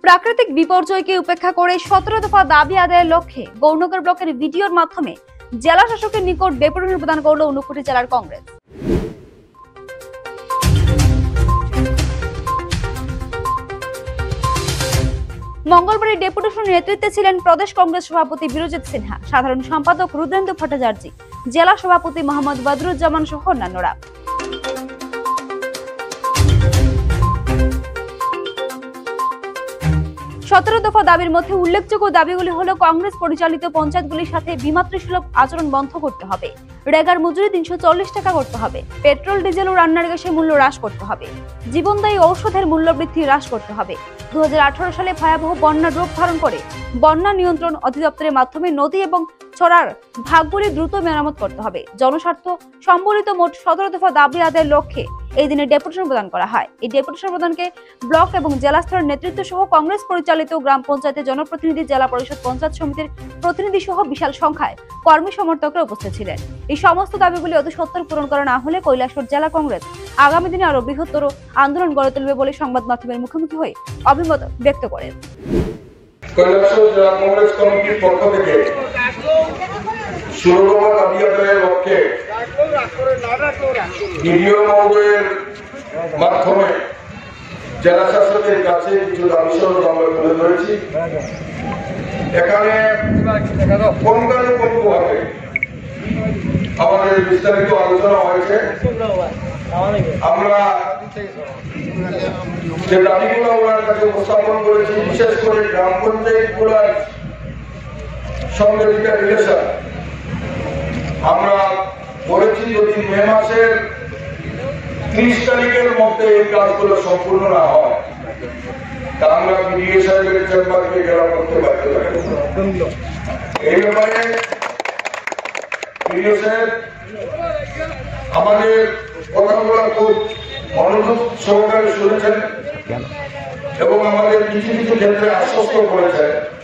প্রাকৃতিক বিপর্যয়কে উপেক্ষা করে 17 দফা দাবি আদায়ের লক্ষ্যে গৌরনগর ব্লকের ভিডিওর মাধ্যমে জেলা শাসকের নিকট ডেপুটেশন প্রদান করল ঊনকোটি জেলার কংগ্রেস। মঙ্গলবার এই ডেপুটেশনের নেতৃত্বে ছিলেন প্রদেশ কংগ্রেস সভাপতি বিরজিৎ সিনহা, সাধারণ সম্পাদক রুদ্রেন্দ্র ভট্টাচার্য, জেলা সভাপতি মোহাম্মদ বদরুজ্জামান সহ অন্যান্যরা। সতেরো দফা দাবির মধ্যে উল্লেখযোগ্য দাবিগুলি হলো কংগ্রেস পরিচালিত পঞ্চায়েতগুলির সাথে বিমাতৃসুলভ আচরণ বন্ধ করতে হবে, রেগার মজুরি 340 টাকা করতে হবে, পেট্রোল ডিজেল ও রান্নার গ্যাসের মূল্য হ্রাস করতে হবে, জীবনদায়ী ঔষধের মূল্য বৃদ্ধি হ্রাস করতে হবে। 2018 সালে ভয়াবহ বন্যার রূপ ধারণ করে বন্যা নিয়ন্ত্রণ অধিদপ্তরের মাধ্যমে নদী এবং ছড়ার ভাগগুলি দ্রুত মেরামত করতে হবে। জনস্বার্থ সম্বলিত মোট 17 দফা দাবি আদায়ের লক্ষ্যে এই দিনে ডেপুটেশন প্রদান করা হয়। এই ডেপুটেশন প্রদানকে ব্লক এবং জেলা স্তরের নেতৃত্ব সহ কংগ্রেস পরিচালিত গ্রাম পঞ্চায়েতের জনপ্রতিনিধি, জেলা পরিষদ, পঞ্চায়েত সমিতির প্রতিনিধি সহ বিশাল সংখ্যায় কর্মী সমর্থকরা উপস্থিত ছিলেন। এই সমস্ত দাবিগুলি অতি সত্বর পূরণ করা না হলে কৈলাসহর জেলা কংগ্রেস আগামী দিনে আরো বৃহত্তর আন্দোলন গড়ে তুলবে বলে সংবাদ মাধ্যমের মুখোমুখি হয়ে অভিমত ব্যক্ত করেন। কৈলাসহর জেলা কংগ্রেস কমিটির পক্ষ থেকে 16 দফা দাবি আদায়ের লক্ষ্যে ভিডিও মহোদয়ের মাধ্যমে জেলা শাসকের কাছে কিছু দাবি সহ আমরা তুলে ধরেছি। এখানে পঙ্খানুপুঙ্খভাবে আমাদের বিস্তারিত আলোচনা হয়েছে। আমরা যে দাবিগুলো ওনার কাছে উপস্থাপন করেছি, বিশেষ করে গ্রাম পঞ্চায়েতগুলোর সঙ্গে যেটা রিলেশন, আমরা বলেছি যদি মে মাসের 30 তারিখের মধ্যে এই কাজগুলো সম্পূর্ণ না হয় তা আমরা বিডিও সাহেবের চেম্বারকে ঘেরাও করতে বাধ্য থাকব। এই ব্যাপারে বিডিও সাহেব আমাদের কথাগুলো খুব মনোযোগ সহকারে শুনেছেন এবং আমাদের কিছু কিছু ক্ষেত্রে আশ্বস্ত করেছেন